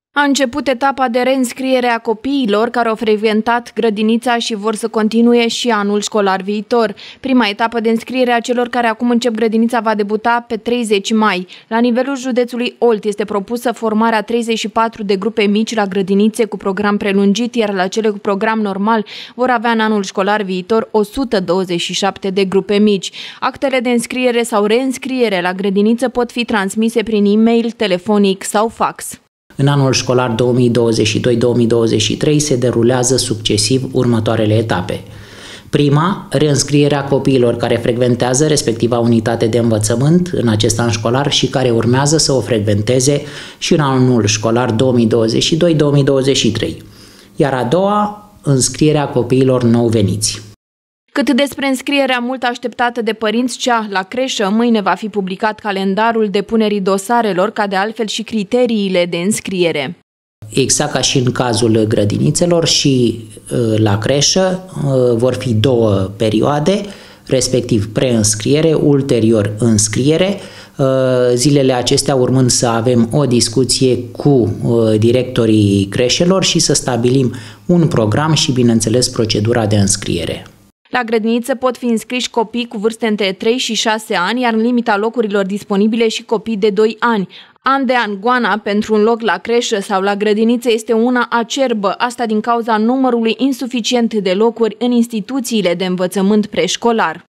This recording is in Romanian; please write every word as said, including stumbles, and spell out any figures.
A început etapa de reînscriere a copiilor care au frecventat grădinița și vor să continue și anul școlar viitor. Prima etapă de înscriere a celor care acum încep grădinița va debuta pe treizeci mai. La nivelul județului Olt este propusă formarea treizeci și patru de grupe mici la grădinițe cu program prelungit, iar la cele cu program normal vor avea în anul școlar viitor o sută douăzeci și șapte de grupe mici. Actele de înscriere sau reînscriere la grădiniță pot fi transmise prin e-mail, telefonic sau fax. În anul școlar două mii douăzeci și doi două mii douăzeci și trei se derulează succesiv următoarele etape. Prima, reînscrierea copiilor care frecventează respectiva unitate de învățământ în acest an școlar și care urmează să o frecventeze și în anul școlar două mii douăzeci și doi două mii douăzeci și trei. Iar a doua, înscrierea copiilor nou veniți. Cât despre înscrierea mult așteptată de părinți, cea la creșă, mâine va fi publicat calendarul depunerii dosarelor, ca de altfel și criteriile de înscriere. Exact ca și în cazul grădinițelor, și la creșă vor fi două perioade, respectiv preînscriere, ulterior înscriere. Zilele acestea urmând să avem o discuție cu directorii creșelor și să stabilim un program și, bineînțeles, procedura de înscriere. La grădiniță pot fi înscriși copii cu vârste între trei și șase ani, iar în limita locurilor disponibile și copii de doi ani. An de an, goana pentru un loc la creșă sau la grădiniță este una acerbă, asta din cauza numărului insuficient de locuri în instituțiile de învățământ preșcolar.